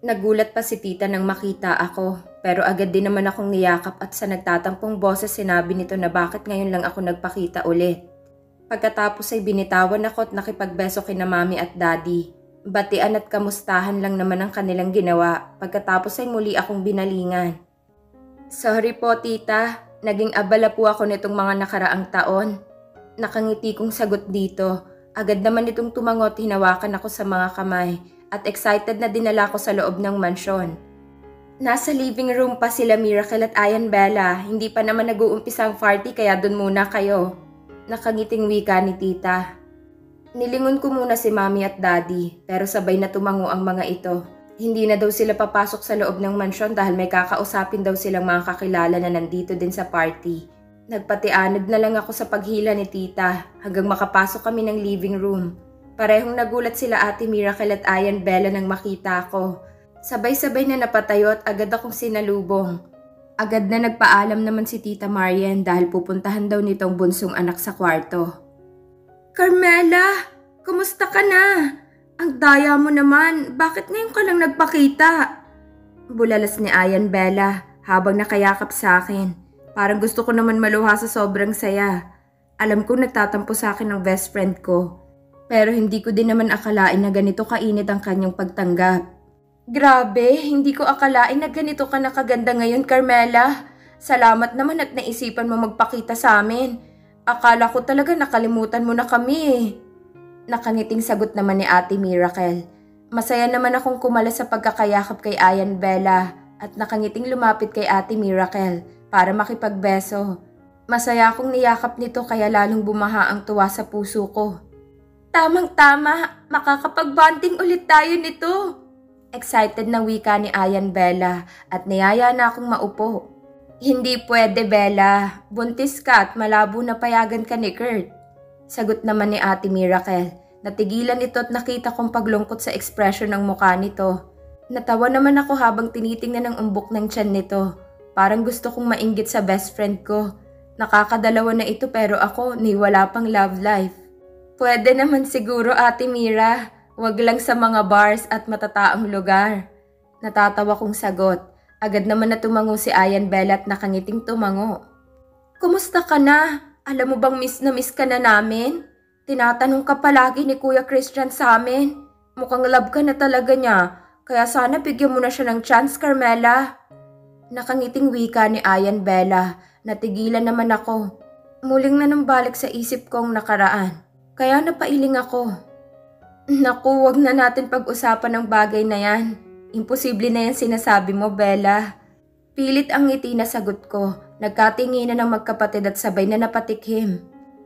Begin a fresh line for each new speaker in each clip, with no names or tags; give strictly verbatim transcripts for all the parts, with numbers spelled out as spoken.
Nagulat pa si tita nang makita ako, pero agad din naman akong niyakap at sa nagtatampong boses sinabi nito na bakit ngayon lang ako nagpakita ulit. Pagkatapos ay binitawan ako at nakipagbeso kina mami at daddy. Batian at kamustahan lang naman ang kanilang ginawa, pagkatapos ay muli akong binalingan. Sorry po tita, naging abala po ako nitong mga nakaraang taon. Nakangiti kong sagot dito, agad naman itong tumangot, hinawakan ako sa mga kamay. At excited na dinala ko sa loob ng mansyon. Nasa living room pa sila Miracle at Ayan Bella, hindi pa naman nag-uumpisa ang party kaya dun muna kayo. Nakangiting wika ni tita. Nilingon ko muna si mami at daddy, pero sabay na tumango ang mga ito. Hindi na daw sila papasok sa loob ng mansyon dahil may kakausapin daw silang mga kakilala na nandito din sa party. Nagpatianod na lang ako sa paghila ni tita hanggang makapasok kami ng living room. Parehong nagulat sila Ate Miracle at Ayan Bella nang makita ko. Sabay-sabay na napatayo at agad akong sinalubong. Agad na nagpaalam naman si Tita Marian dahil pupuntahan daw nitong bunsong anak sa kwarto. Carmela, kumusta ka na? Ang daya mo naman, bakit ngayon ka lang nagpakita? Bulalas ni Ayan Bella habang nakayakap sa akin. Parang gusto ko naman maluha sa sobrang saya. Alam kong nagtatampo sa akin ng best friend ko. Pero hindi ko din naman akalain na ganito kainit ang kanyang pagtanggap. Grabe, hindi ko akalain na ganito ka nakaganda ngayon, Carmela. Salamat naman at naisipan mo magpakita sa amin. Akala ko talaga nakalimutan mo na kami eh. Nakangiting sagot naman ni Ate Miracle. Masaya naman akong kumala sa pagkakayakap kay Ayan Bella at nakangiting lumapit kay Ate Miracle para makipagbeso. Masaya akong niyakap nito kaya lalong bumaha ang tuwa sa puso ko. Tamang-tama, makakapag-bonding ulit tayo nito. Excited na wika ni Ayan Bella at niyaya na akong maupo. Hindi pwede Bella, buntis ka at malabo na payagan ka ni Kurt. Sagot naman ni Ate Miracle. Natigilan ito at nakita kong paglungkot sa ekspresyon ng mukha nito. Natawa naman ako habang tinitingnan ang umbok ng tiyan nito. Parang gusto kong mainggit sa best friend ko. Nakakadalawa na ito pero ako ni wala pang love life. Pwede naman siguro Ate Mira, wag lang sa mga bars at matataang lugar. Natatawa kong sagot. Agad naman na tumango si Ayan Bella at nakangiting tumango. Kumusta ka na? Alam mo bang miss na miss ka na namin? Tinatanong ka palagi ni Kuya Christian sa amin. Mukhang love ka na talaga niya, kaya sana bigyan mo na siya ng chance, Carmela. Nakangiting wika ni Ayan Bella. Natigilan naman ako. Muling na nang balik sa isip kong nakaraan. Kaya napailing ako. Naku, wag na natin pag-usapan ng bagay na yan. Imposible na yan sinasabi mo, Bella. Pilit ang ngiti na sagot ko. Nagkatinginan ng magkapatid at sabay na napatikhim.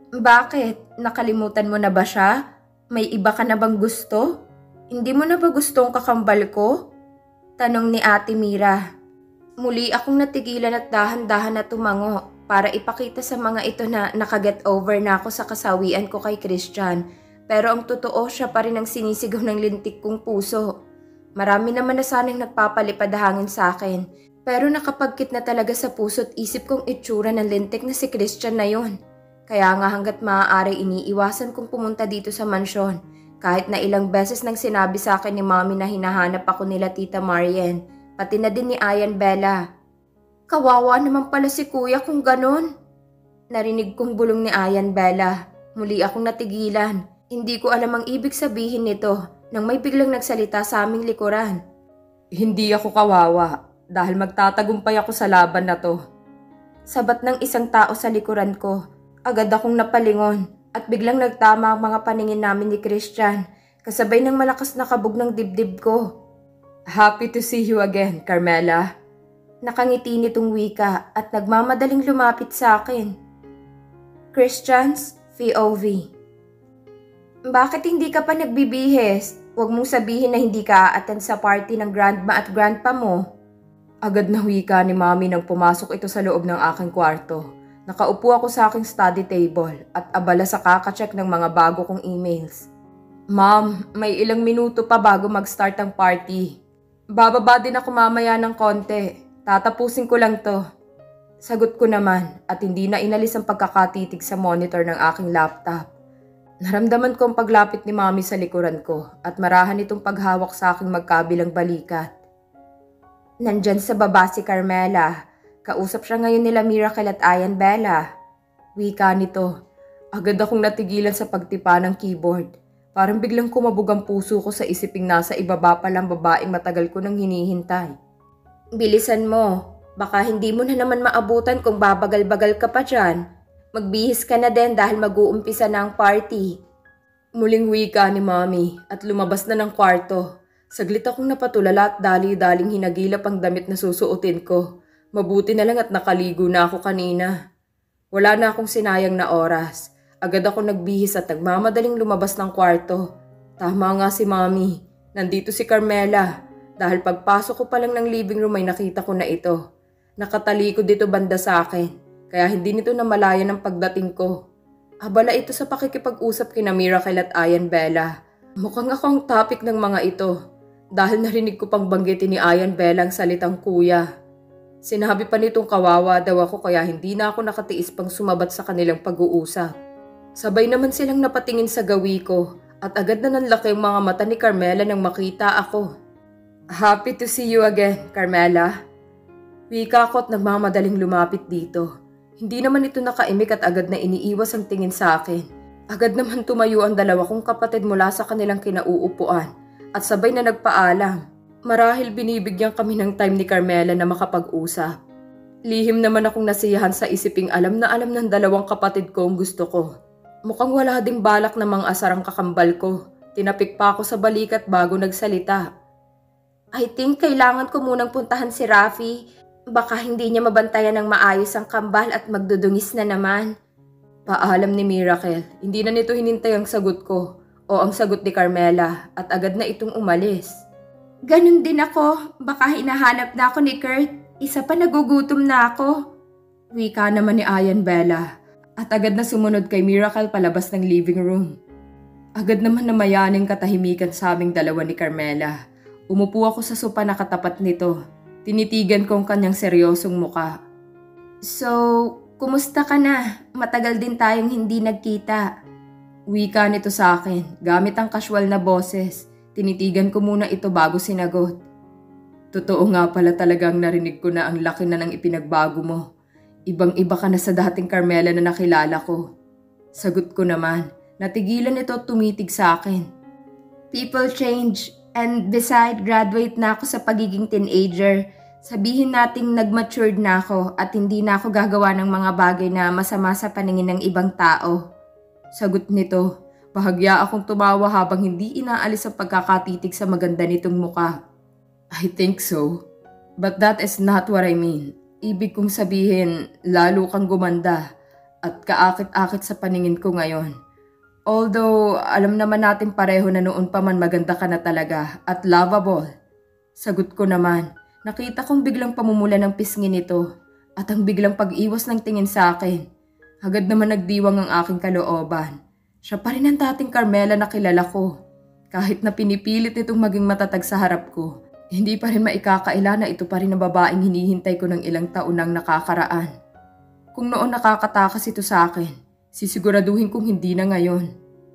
Bakit? Nakalimutan mo na ba siya? May iba ka na bang gusto? Hindi mo na ba gusto ang kakambal ko? Tanong ni Ate Mira. Muli akong natigilan at dahan-dahan na tumango. Para ipakita sa mga ito na nakaget over na ako sa kasawian ko kay Christian. Pero ang totoo siya pa rin ang sinisigaw ng lintik kong puso. Marami naman na sanang nagpapalipad hangin sa akin. Pero nakapagkit na talaga sa puso at isip kong itsura ng lintik na si Christian na yon. Kaya nga hanggat maaari iniiwasan kong pumunta dito sa mansyon. Kahit na ilang beses nang sinabi sa akin ni Mami na hinahanap ako nila Tita Marian. Pati na din ni Ayan Bella. Kawawa naman pala si Kuya kung ganon. Narinig kong bulong ni Ayan Bella. Muli akong natigilan. Hindi ko alam ang ibig sabihin nito nang may biglang nagsalita sa aming likuran. Hindi ako kawawa dahil magtatagumpay ako sa laban na to. Sabat ng isang tao sa likuran ko. Agad akong napalingon at biglang nagtama ang mga paningin namin ni Christian kasabay ng malakas na kabog ng dibdib ko. Happy to see you again, Carmela. Nakangiti nitong wika at nagmamadaling lumapit sa akin. Christian's P O V. Bakit hindi ka pa nagbibihis? Huwag mong sabihin na hindi ka a-attend sa party ng grandma at grandpa mo. Agad na wika ni Mami nang pumasok ito sa loob ng aking kwarto. Nakaupo ako sa aking study table at abala sa kakacheck ng mga bago kong emails. Ma'am, may ilang minuto pa bago mag-start ang party. Bababa din ako mamaya ng konti. Tatapusin ko lang to. Sagot ko naman at hindi na inalis ang pagkakatitig sa monitor ng aking laptop. Naramdaman ko ang paglapit ni Mami sa likuran ko at marahan itong paghawak sa aking magkabilang balikat. Nandyan sa baba si Carmela. Kausap siya ngayon nila Miracle at Ayan Bella. Wika nito. Agad akong natigilan sa pagtipa ng keyboard. Parang biglang kumabog ang puso ko sa isiping nasa ibaba palang babaeng matagal ko nang hinihintay. Bilisan mo. Baka hindi mo na naman maabutan kung babagal-bagal ka pa dyan. Magbihis ka na din dahil mag-uumpisa na ang party. Muling wika ni Mommy at lumabas na ng kwarto. Saglit akong napatulala at dali-daling hinagilap ang damit na susuotin ko. Mabuti na lang at nakaligo na ako kanina. Wala na akong sinayang na oras. Agad ako nagbihis at nagmamadaling lumabas ng kwarto. Tama nga si Mommy. Nandito si Carmela. Dahil pagpasok ko pa lang ng living room ay nakita ko na ito. Nakatalikod dito banda sa akin. Kaya hindi nito namalayan ang pagdating ko. Abala ito sa pakikipag-usap kina Miracle at Ayan Bella. Mukhang ako ang topic ng mga ito. Dahil narinig ko pang banggitin ni Ayan Bella ang salitang kuya. Sinabi pa nitong kawawa daw ako kaya hindi na ako nakatiis pang sumabat sa kanilang pag-uusap. Sabay naman silang napatingin sa gawi ko at agad na nanlaki ang mga mata ni Carmela nang makita ako. Happy to see you again, Carmela. Wika ko at nagmamadaling lumapit dito. Hindi naman ito nakaimik at agad na iniiwas ang tingin sa akin. Agad naman tumayo ang dalawa kong kapatid mula sa kanilang kinauupuan at sabay na nagpaalam. Marahil binibigyan kami ng time ni Carmela na makapag-usap. Lihim naman akong nasiyahan sa isiping alam na alam ng dalawang kapatid ko ang gusto ko. Mukhang wala ding balak na mang-asar ang kakambal ko. Tinapik pa ako sa balikat bago nagsalita. I think kailangan ko munang puntahan si Rafi. Baka hindi niya mabantayan ng maayos ang kambal at magdudungis na naman. Paalam ni Miracle. Hindi na nito hinintay ang sagot ko o ang sagot ni Carmela at agad na itong umalis. Ganun din ako. Baka hinahanap na ako ni Kurt. Isa pa nagugutom na ako. Wika naman ni Ayan Bella. At agad na sumunod kay Miracle palabas ng living room. Agad naman na mayaning katahimikan sa aming dalawa ni Carmela. Umupo ako sa sopa na katapat nito. Tinitigan ko ang kanyang seryosong muka. So, kumusta ka na? Matagal din tayong hindi nagkita. Wika nito sa akin, gamit ang casual na boses. Tinitigan ko muna ito bago sinagot. Totoo nga pala talagang narinig ko na ang laki na ng ipinagbago mo. Ibang-iba ka na sa dating Carmela na nakilala ko. Sagot ko naman, natigilan ito at tumitig sa akin. People change, and beside graduate na ako sa pagiging teenager. Sabihin nating nag-matured na ako at hindi na ako gagawa ng mga bagay na masama sa paningin ng ibang tao. Sagot nito, bahagya akong tumawa habang hindi inaalis ang pagkakatitig sa maganda nitong muka. I think so, but that is not what I mean. Ibig kong sabihin, lalo kang gumanda at kaakit-akit sa paningin ko ngayon. Although, alam naman natin pareho na noon pa man maganda ka na talaga at lovable. Sagot ko naman, nakita kong biglang pamumula ng pisngi nito at ang biglang pag-iwas ng tingin sa akin. Agad naman nagdiwang ang aking kalooban. Siya pa rin ang dating Carmela na kilala ko. Kahit na pinipilit itong maging matatag sa harap ko, hindi pa rin maikakaila na ito pa rin ang babaeng hinihintay ko ng ilang taon nang nakakaraan. Kung noon nakakatakas ito sa akin, sisiguraduhin kong hindi na ngayon.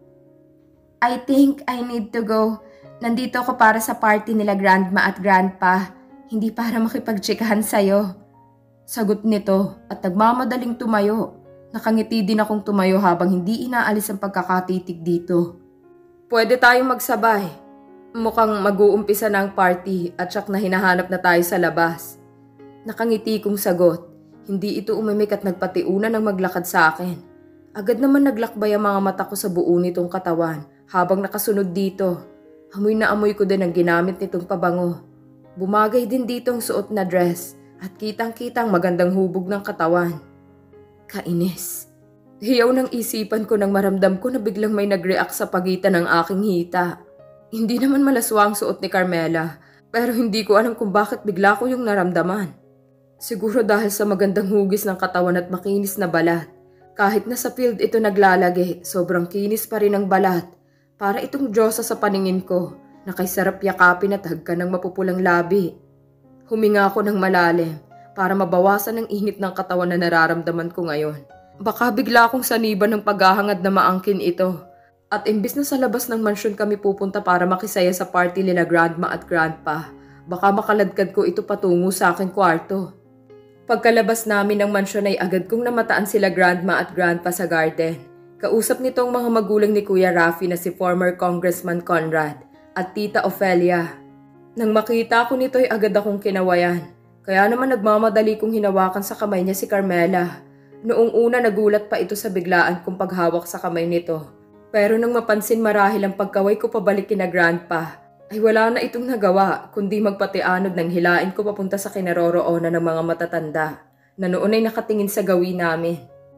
I think I need to go. Nandito ako para sa party nila grandma at grandpa, hindi para makipagtsikahan sa'yo. Sagot nito at nagmamadaling tumayo. Nakangiti din akong tumayo habang hindi inaalis ang pagkakatitig dito. Pwede tayong magsabay. Mukhang mag-uumpisa na ang party at siyak na hinahanap na tayo sa labas. Nakangiti kong sagot. Hindi ito umimik at nagpatiuna ng maglakad sa akin. Agad naman naglakbay ang mga mata ko sa buo nitong katawan habang nakasunod dito. Amoy na amoy ko din ang ginamit nitong pabango. Bumagay din dito ang suot na dress at kitang-kitang magandang hubog ng katawan. Kainis. Hiyaw ng isipan ko nang maramdam ko na biglang may nag-react sa pagitan ng aking hita. Hindi naman malaswa ang suot ni Carmela, pero hindi ko alam kung bakit bigla ko yung naramdaman. Siguro dahil sa magandang hugis ng katawan at makinis na balat. Kahit na sa field ito naglalagi, sobrang kinis pa rin ang balat. Para itong Diyosa sa paningin ko, na kay sarap yakapin at hagkan ng mapupulang labi. Huminga ako ng malalim, para mabawasan ang init ng katawan na nararamdaman ko ngayon. Baka bigla akong saniban ng paghahangad na maangkin ito. At imbis na sa labas ng mansyon kami pupunta para makisaya sa party nila grandma at grandpa, Baka makaladkad ko ito patungo sa aking kwarto. Pagkalabas namin ng mansyon ay agad kong namataan sila grandma at grandpa sa garden. Kausap nitong mga magulang ni Kuya Rafi na si former Congressman Conrad at Tita Ofelia. Nang makita ko nito ay agad akong kinawayan. Kaya naman nagmamadali kong hinawakan sa kamay niya si Carmela. Noong una nagulat pa ito sa biglaan kong paghawak sa kamay nito. Pero nang mapansin marahil ang pagkaway ko pabalik kina grandpa, ay wala na itong nagawa kundi magpatianod ng hilain ko papunta sa kinaroroonan ng mga matatanda na noon ay nakatingin sa gawin namin.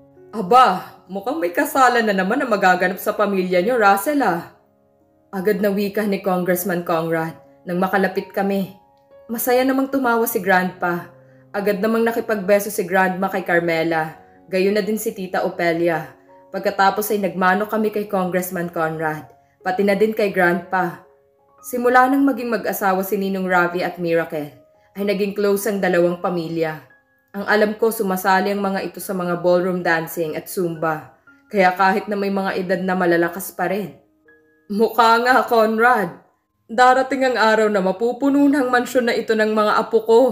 Aba, mukhang may kasalan na naman na magaganap sa pamilya niyo, Russell ah. Agad na wika ni Congressman Conrad nang makalapit kami. Masaya namang tumawa si grandpa. Agad namang nakipagbeso si grandma kay Carmela, gayon na din si Tita Ofelia. Pagkatapos ay nagmano kami kay Congressman Conrad, pati na din kay grandpa. Simula nang maging mag-asawa si Ninong Ravi at Miracle, ay naging close ang dalawang pamilya. Ang alam ko sumasali ang mga ito sa mga ballroom dancing at zumba, kaya kahit na may mga edad na malalakas pa rin. Mukha nga, Conrad. Darating ang araw na mapupuno ng mansyon na ito ng mga apo ko.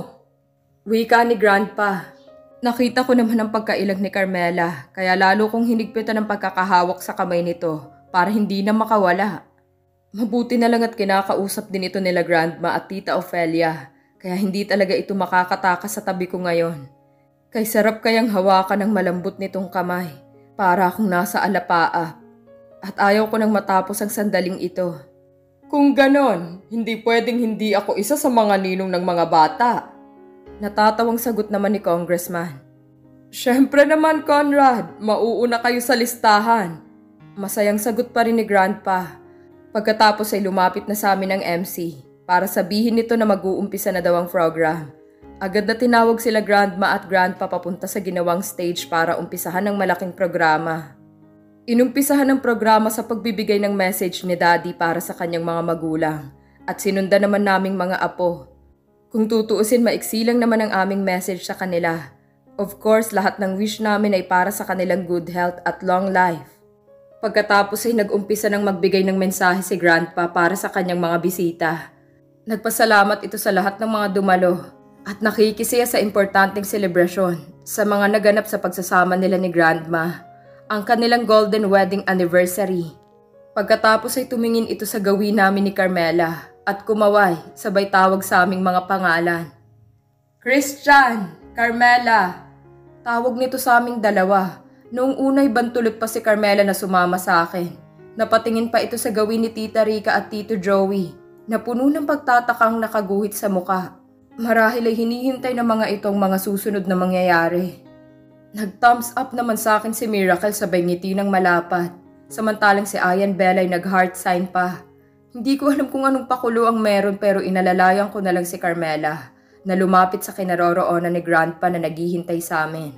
Wika ni grandpa. Nakita ko naman ang pagkailag ni Carmela, kaya lalo kong hinigpitan ang pagkakahawak sa kamay nito para hindi na makawala. Mabuti na lang at kinakausap din ito nila grandma at Tita Ofelia, kaya hindi talaga ito makakatakas sa tabi ko ngayon. Kay sarap kayang hawakan ng malambot nitong kamay, para akong nasa alapaap. At ayaw ko nang matapos ang sandaling ito. Kung ganon, hindi pwedeng hindi ako isa sa mga ninong ng mga bata. Natatawang sagot naman ni Congressman. Siyempre naman, Conrad, mauuna kayo sa listahan. Masayang sagot pa rin ni grandpa. Pagkatapos ay lumapit na sa amin ang M C para sabihin nito na mag-uumpisa na daw ang program. Agad na tinawag sila grandma at grandpa papunta sa ginawang stage para umpisahan ng malaking programa. Inumpisahan ang programa sa pagbibigay ng message ni Daddy para sa kanyang mga magulang at sinundan naman naming mga apo. Kung tutuusin, maiksi lang naman ang aming message sa kanila. Of course, lahat ng wish namin ay para sa kanilang good health at long life. Pagkatapos ay nag-umpisa ng magbigay ng mensahe si grandpa para sa kanyang mga bisita. Nagpasalamat ito sa lahat ng mga dumalo at nakikisiya sa importanteng selebrasyon sa mga naganap sa pagsasama nila ni grandma, ang kanilang golden wedding anniversary. Pagkatapos ay tumingin ito sa gawin namin ni Carmela at kumaway sabay tawag sa aming mga pangalan. Christian! Carmela! Tawag nito sa aming dalawa. Noong unay bantulot pa si Carmela na sumama sa akin. Napatingin pa ito sa gawin ni Tita Rica at Tito Joey na puno ng pagtatakang nakaguhit sa muka. Marahil ay hinihintay ng mga itong mga susunod na mangyayari. Nag-thumbs up naman sa akin si Miracle sabay ngiti ng malapad. Samantalang si Ayan Bella ay nag-heart sign pa. Hindi ko alam kung anong pakulo ang meron pero inalalayan ko na lang si Carmela na lumapit sa kinaroroonan ni Grandpa na naghihintay sa amin.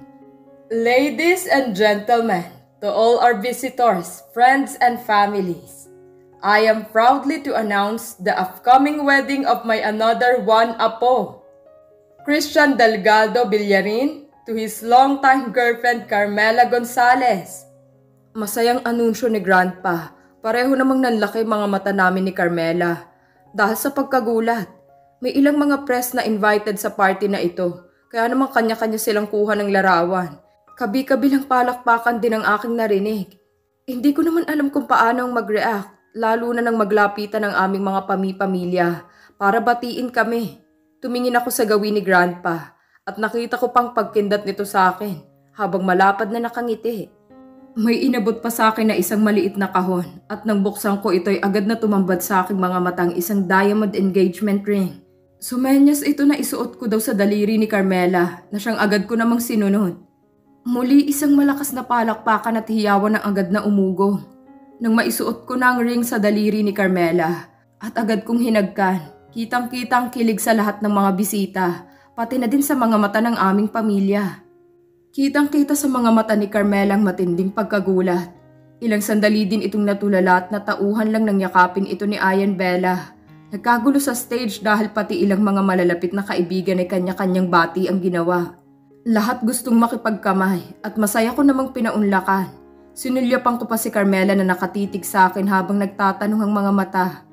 Ladies and gentlemen, to all our visitors, friends and families, I am proudly to announce the upcoming wedding of my another one apo, Christian Delgado Villarin, to his longtime girlfriend Carmela Gonzalez. Masayang anunsyo ni Grandpa. Pareho namang nanlaki mga mata namin ni Carmela. Dahil sa pagkagulat, may ilang mga press na invited sa party na ito. Kaya naman kanya-kanya silang kuha ng larawan. Kabi-kabilang palakpakan din ang aking narinig. Hindi ko naman alam kung paano mag-react, lalo na nang maglapitan ng aming mga pami-pamilya para batiin kami. Tumingin ako sa gawin ni Grandpa at nakita ko pang pagkindat nito sa akin habang malapad na nakangiti. May inabot pa sa akin na isang maliit na kahon at nang buksan ko ito'y agad na tumambad sa aking mga matang isang diamond engagement ring. Sumenyas ito na isuot ko daw sa daliri ni Carmela na siyang agad ko namang sinunod. Muli isang malakas na palakpakan at hiyawan ng agad na umugong. Nang maisuot ko na ang ring sa daliri ni Carmela at agad kong hinagkan, kitang-kitang kilig sa lahat ng mga bisita, pati na din sa mga mata ng aming pamilya. Kitang-kita sa mga mata ni Carmela ang matinding pagkagulat. Ilang sandali din itong natulala at natauhan lang ng yakapin ito ni Ayan Bella. Nagkagulo sa stage dahil pati ilang mga malalapit na kaibigan ay kanya-kanyang bati ang ginawa. Lahat gustong makipagkamay at masaya ko namang pinaunlakan. Sinulyapan ko pa si Carmela na nakatitig sa akin habang nagtatanong ang mga mata.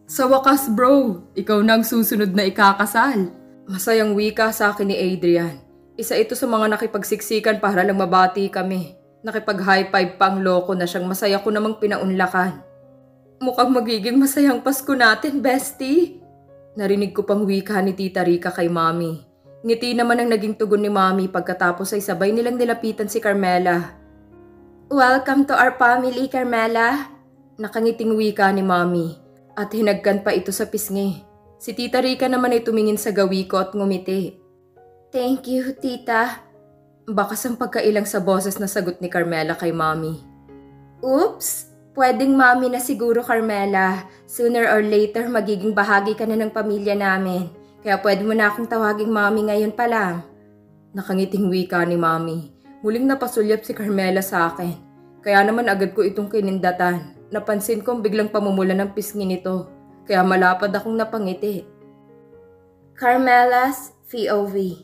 Sa wakas bro, ikaw na ang susunod na ikakasal. Masayang wika sa akin ni Adrian. Isa ito sa mga nakipagsiksikan para lang mabati kami. Nakipag-high five pa ang loko na siyang masaya ko namang pinaunlakan. Mukhang magiging masayang Pasko natin, bestie. Narinig ko pang wika ni Tita Rica kay Mami. Ngiti naman ang naging tugon ni Mami pagkatapos ay sabay nilang nilapitan si Carmela. Welcome to our family, Carmela. Nakangiting wika ni Mami at hinagkan pa ito sa pisngi. Si Tita Rica naman ay tumingin sa gawi ko at ngumiti. Thank you, Tita. Bakas ang pagkailang sa boses na sagot ni Carmela kay Mami. Oops! Pwedeng Mami na siguro, Carmela. Sooner or later magiging bahagi ka na ng pamilya namin. Kaya pwede mo na akong tawaging Mami ngayon pa lang. Nakangiting wika ni Mami. Muling napasulyap si Carmela sa akin. Kaya naman agad ko itong kinindatan. Napansin kong biglang pamumula ng pisngi nito. Kaya malapad akong napangiti. Carmela's P O V.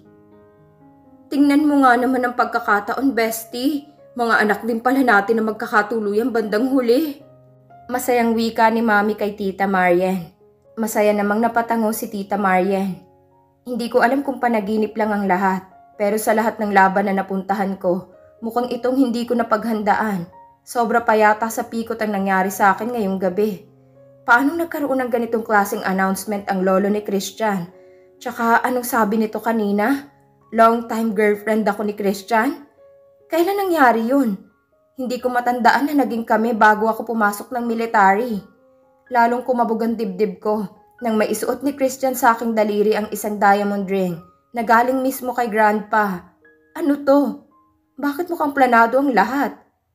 Tingnan mo nga naman ang pagkakataon, bestie. Mga anak din pala natin na magkakatuluyang bandang huli. Masayang wika ni Mami kay Tita Marian. Masaya namang napatango si Tita Marian. Hindi ko alam kung panaginip lang ang lahat. Pero sa lahat ng laban na napuntahan ko, mukhang itong hindi ko napaghandaan. Sobra pa yata sa pikot ang nangyari sa akin ngayong gabi. Paano nagkaroon ng ganitong klaseng announcement ang lolo ni Christian? Tsaka anong sabi nito kanina? Long time girlfriend ako ni Christian? Kailan nangyari yun? Hindi ko matandaan na naging kami bago ako pumasok ng military. Lalong kumabog ang dibdib ko nang maisuot ni Christian sa aking daliri ang isang diamond ring na galing mismo kay Grandpa. Ano to? Bakit mukhang planado ang lahat?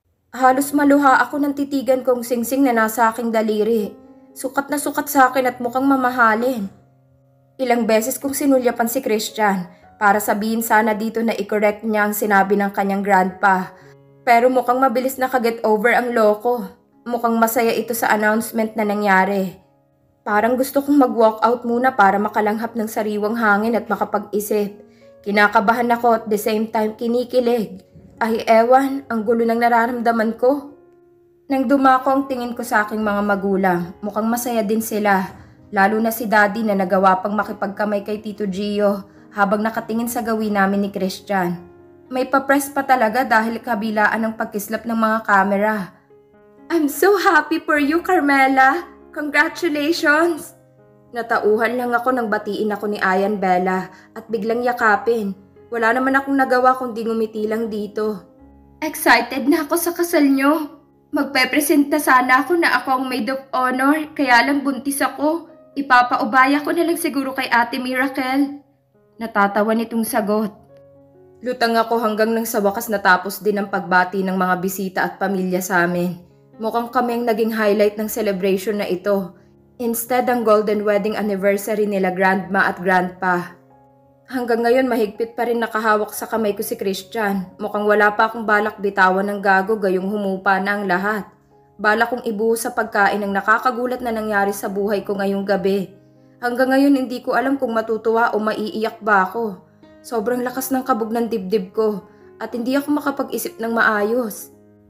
Halos maluha ako nang titigan kong singsing na nasa aking daliri. Sukat na sukat sa akin at mukhang mamahalin. Ilang beses kong sinulyapan si Christian para sabihin sana dito na i-correct niya ang sinabi ng kanyang grandpa. Pero mukhang mabilis na ka-get over ang loko. Mukhang masaya ito sa announcement na nangyari. Parang gusto kong mag-walk out muna para makalanghap ng sariwang hangin at makapag-isip. Kinakabahan ako at the same time kinikilig. Ay ewan, ang gulo ng nararamdaman ko. Nang dumako ang tingin ko sa aking mga magulang, mukhang masaya din sila. Lalo na si Daddy na nagawa pang makipagkamay kay Tito Gio habang nakatingin sa gawin namin ni Christian. May papress pa talaga dahil kabilaan ng pagkislap ng mga kamera. I'm so happy for you, Carmela! Congratulations! Natauhan lang ako nang batiin ako ni Ayan Bella at biglang yakapin. Wala naman akong nagawa kundi ngumiti lang dito. Excited na ako sa kasal nyo. Magpepresenta sana ako na ako ang maid of honor, kaya lang buntis ako. Ipapaubaya ko na lang siguro kay Ate Miracle. Natatawa nitong sagot. Lutang ako hanggang nang sa wakas natapos din ang pagbati ng mga bisita at pamilya sa amin. Mukhang kami ang naging highlight ng celebration na ito. Instead ang golden wedding anniversary nila Grandma at Grandpa. Hanggang ngayon mahigpit pa rin nakahawak sa kamay ko si Christian. Mukhang wala pa akong balak bitawan ng gago gayong humupa na ang lahat. Balak kong ibuhos sa pagkain ang nakakagulat na nangyari sa buhay ko ngayong gabi. Hanggang ngayon hindi ko alam kung matutuwa o maiiyak ba ako. Sobrang lakas ng kabog ng dibdib ko at hindi ako makapag-isip ng maayos.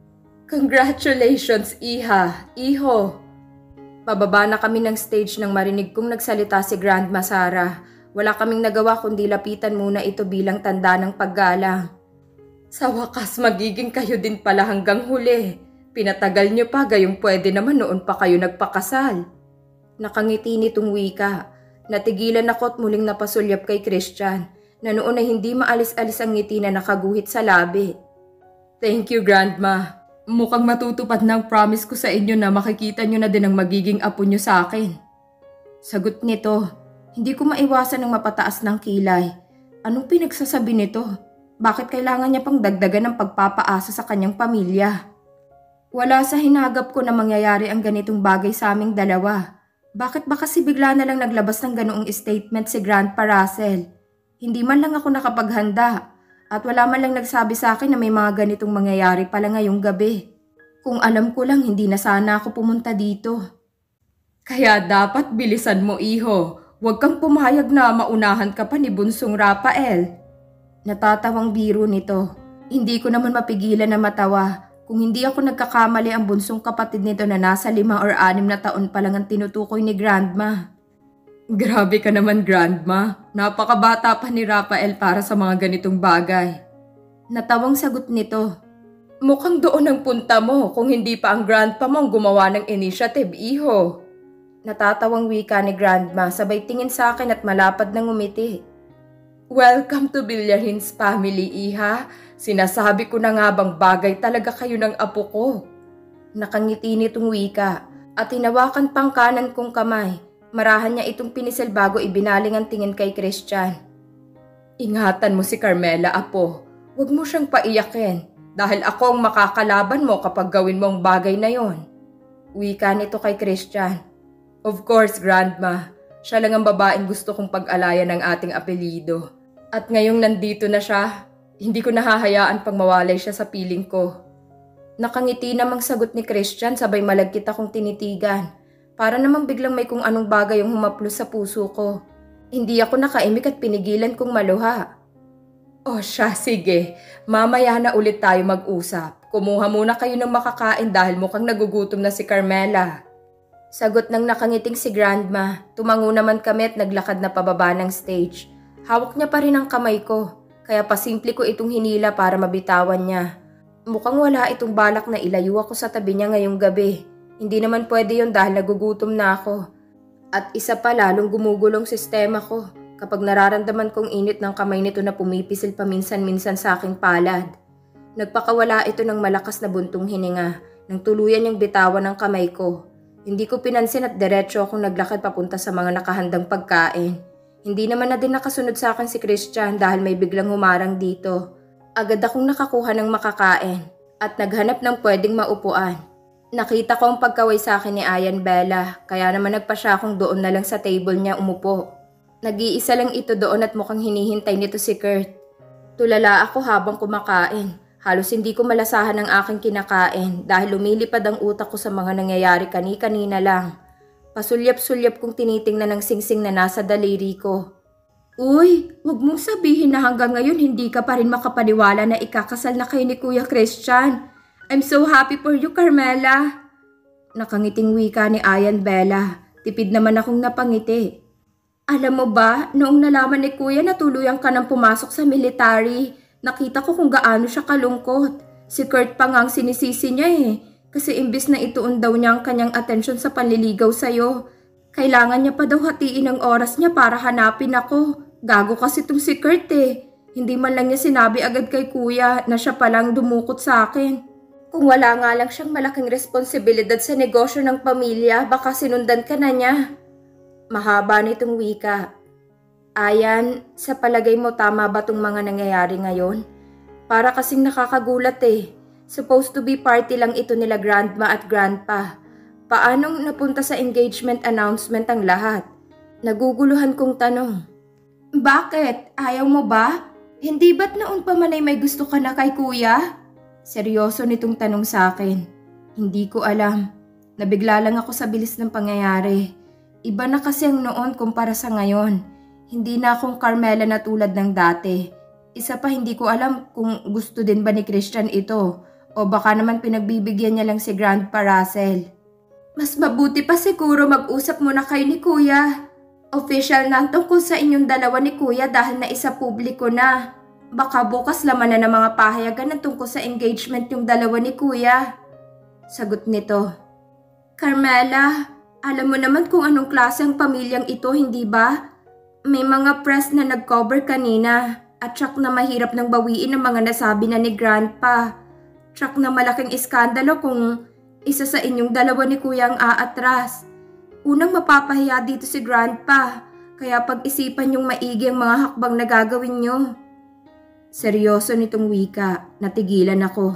Congratulations, Iha! Iho! Pababa na kami ng stage nang marinig kong nagsalita si Grandma Sarah. Wala kaming nagawa kundi lapitan muna ito bilang tanda ng paggalang. Sa wakas magiging kayo din pala hanggang huli. Pinatagal niyo pa gayong pwede naman noon pa kayo nagpakasal. Nakangiti nitong wika. Natigilan ako at muling napasulyap kay Christian na noon ay hindi maalis-alis ang ngiti na nakaguhit sa labi. Thank you, Grandma. Mukhang matutupad na ang promise ko sa inyo na makikita niyo na din ang magiging apo niyo sa akin. Sagot nito. Hindi ko maiwasan ng mapataas ng kilay. Anong pinagsasabi nito? Bakit kailangan niya pang dagdagan ng pagpapaasa sa kanyang pamilya? Wala sa hinagap ko na mangyayari ang ganitong bagay sa aming dalawa. Bakit ba kasi bigla na lang naglabas ng ganoong statement si Grandpa Russell? Hindi man lang ako nakapaghanda at wala man lang nagsabi sa akin na may mga ganitong mangyayari pala ngayong gabi. Kung alam ko lang hindi na sana ako pumunta dito. Kaya dapat bilisan mo, Iho. Huwag kang pumayag na maunahan ka pa ni Bunsong Rafael. Natatawang biro nito. Hindi ko naman mapigilan na matawa Kung hindi ako nagkakamali, ang bunsong kapatid nito na nasa lima or anim na taon pa lang ang tinutukoy ni Grandma. Grabe ka naman, Grandma. Napakabata pa ni Rafael para sa mga ganitong bagay. Natawang sagot nito. Mukhang doon ang punta mo kung hindi pa ang grandpa mo ang gumawa ng initiative, iho. Natatawang wika ni Grandma sabay tingin sa akin at malapad na ngumiti. Welcome to Villarins family, iha. Sinasabi ko na nga bang bagay talaga kayo ng apo ko. Nakangiti nitong wika at hinawakan pang kanan kong kamay. Marahan niya itong pinisil bago ibinaling ang tingin kay Christian. Ingatan mo si Carmela, apo. Huwag mo siyang paiyakin. Dahil ako ang makakalaban mo kapag gawin mo ang bagay na yon. Wika nito kay Christian. Of course, Grandma. Siya lang ang babaeng gusto kong pag-alayan ng ating apelido. At ngayong nandito na siya, hindi ko nahahayaan pang mawalay siya sa piling ko. Nakangiti namang sagot ni Christian sabay malagkit akong tinitigan. Para namang biglang may kung anong bagay yung humaplos sa puso ko. Hindi ako nakaimik at pinigilan kong maluha. O siya, sige. Mamaya na ulit tayo mag-usap. Kumuha muna kayo ng makakain dahil mukhang nagugutom na si Carmela. Sagot ng nakangiting si Grandma. Tumango naman kami at naglakad na pababa ng stage. Hawak niya pa rin ang kamay ko. Kaya pasimple ko itong hinila para mabitawan niya. Mukhang wala itong balak na ilayo ako sa tabi niya ngayong gabi. Hindi naman pwede yun dahil nagugutom na ako. At isa pa lalong gumugulong sistema ko. Kapag nararamdaman kong init ng kamay nito na pumipisil paminsan-minsan sa aking palad. Nagpakawala ito ng malakas na buntong hininga nang tuluyan niyang bitawan ng kamay ko. Hindi ko pinansin at diretso akong naglakad papunta sa mga nakahandang pagkain. Hindi naman na din nakasunod sa akin si Christian dahil may biglang humarang dito. Agad akong nakakuha ng makakain at naghanap ng pwedeng maupuan. Nakita ko ang pagkaway sa akin ni Ayan Bella kaya naman nagpa siya akong doon na lang sa table niya umupo. Nag-iisa lang ito doon at mukhang hinihintay nito si Kurt. Tulala ako habang kumakain. Halos hindi ko malasahan ang aking kinakain dahil lumilipad ang utak ko sa mga nangyayari kani-kanina lang. Pasulyap-sulyap kong tinitingnan ng singsing na nasa daliri ko. Uy, wag mong sabihin na hanggang ngayon hindi ka pa rin makapaniwala na ikakasal na kayo ni Kuya Christian. I'm so happy for you, Carmela. Nakangiting wika ni Ayan Bella. Tipid naman akong napangiti. Alam mo ba, noong nalaman ni Kuya na tuluyang ka nang pumasok sa military, nakita ko kung gaano siya kalungkot. Si Kurt pa nga ang sinisisi niya eh, kasi imbis na ituon daw niya ang kanyang atensyon sa panliligaw sa'yo. Kailangan niya pa daw hatiin ang oras niya para hanapin ako. Gago kasi itong si Kurt eh. Hindi man lang niya sinabi agad kay Kuya na siya palang dumukot sa akin. Kung wala nga lang siyang malaking responsibilidad sa negosyo ng pamilya, baka sinundan ka na niya. Mahaba nitong wika. Ayan, sa palagay mo tama ba tong mga nangyayari ngayon? Para kasing nakakagulat eh. Supposed to be party lang ito nila Grandma at Grandpa. Paanong napunta sa engagement announcement ang lahat? Naguguluhan kong tanong. Bakit? Ayaw mo ba? Hindi ba't noon pa man ay may gusto ka na kay Kuya? Seryoso nitong tanong sa akin. Hindi ko alam. Nabigla lang ako sa bilis ng pangyayari. Iba na kasi ang noon kumpara sa ngayon. Hindi na akong Carmela na tulad ng dati. Isa pa hindi ko alam kung gusto din ba ni Christian ito o baka naman pinagbibigyan niya lang si Grandpa Russell. Mas mabuti pa siguro mag-usap muna kayo ni Kuya. Official na ang tungkol sa inyong dalawa ni Kuya dahil na isa publiko na. Baka bukas laman na ng mga pahayagan na tungkol sa engagement yung dalawa ni Kuya. Sagot nito. Carmela, alam mo naman kung anong klase ang pamilyang ito, hindi ba? May mga press na nag-cover kanina at tsak na mahirap nang bawiin ang mga nasabi na ni Grandpa. Tsak na malaking iskandalo kung isa sa inyong dalawa ni Kuya ang aatras. Unang mapapahiya dito si Grandpa, kaya pag-isipan yung maigi ang mga hakbang na gagawin nyo. Seryoso nitong wika, natigilan ako.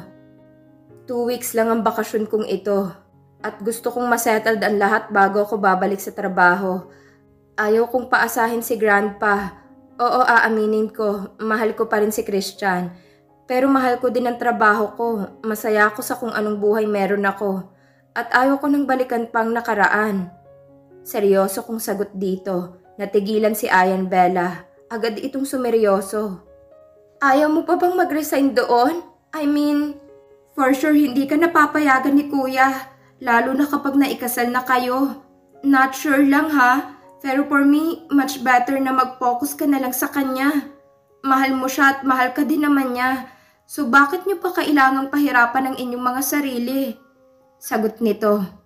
Two weeks lang ang bakasyon kong ito. At gusto kong masettled ang lahat bago ako babalik sa trabaho. Ayaw kong paasahin si Grandpa. Oo, aaminin ko, mahal ko pa rin si Christian. Pero mahal ko din ang trabaho ko. Masaya ako sa kung anong buhay meron ako. At ayaw ko nang balikan pang nakaraan. Seryoso kong sagot dito. Natigilan si Ayan Bella. Agad itong sumeryoso. Ayaw mo pa bang mag-resign doon? I mean, For sure hindi ka napapayagan ni kuya, lalo na kapag naikasal na kayo. Not sure lang ha, pero for me, much better na mag-focus ka na lang sa kanya. Mahal mo siya at mahal ka din naman niya. So bakit niyo pa kailangang pahirapan ang inyong mga sarili? Sagot nito.